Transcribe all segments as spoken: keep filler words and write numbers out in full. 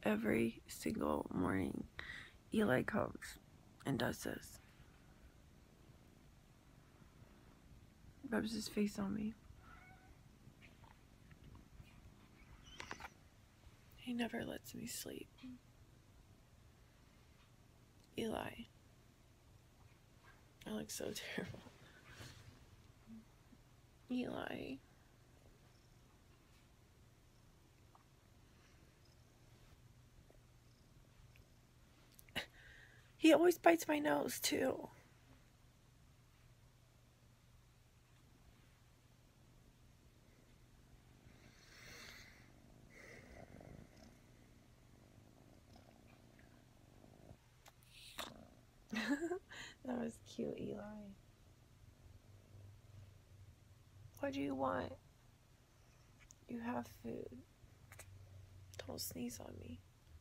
every single morning Eli comes and does this. Rubs his face on me. He never lets me sleep. Eli. I look so terrible. Eli. He always bites my nose, too. That was cute, Eli. What do you want? You have food. Don't sneeze on me.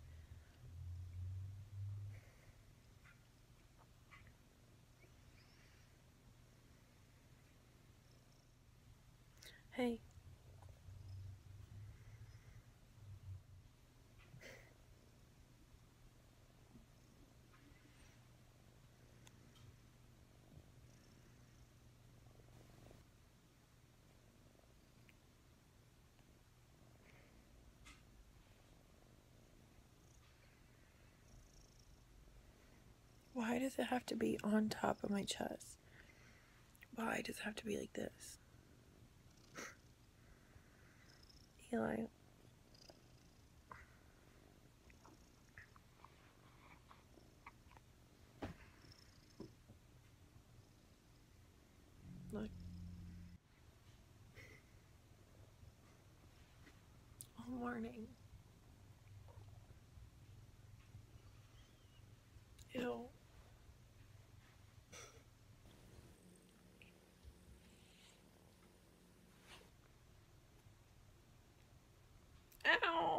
Hey. Why does it have to be on top of my chest? Why does it have to be like this? Eli. Look. All morning. Ew. Ow.